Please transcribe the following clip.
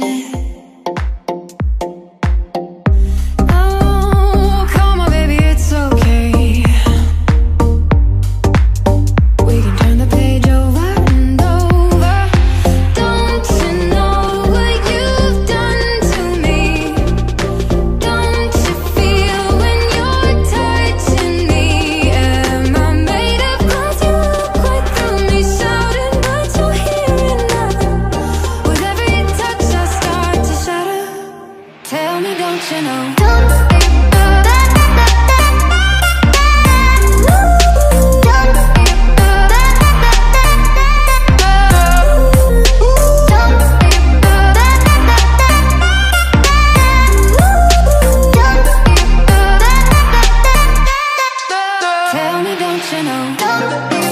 Oh, come on, baby, it's okay. We can turn the page over and over. Don't you know what you've done to me? Don't you feel when you're touching me? Am I made of glass? You look right through me, shouting, but you're hearing nothing. With every touch I start to shatter. Tell me, don't you know? Tell me, don't you know?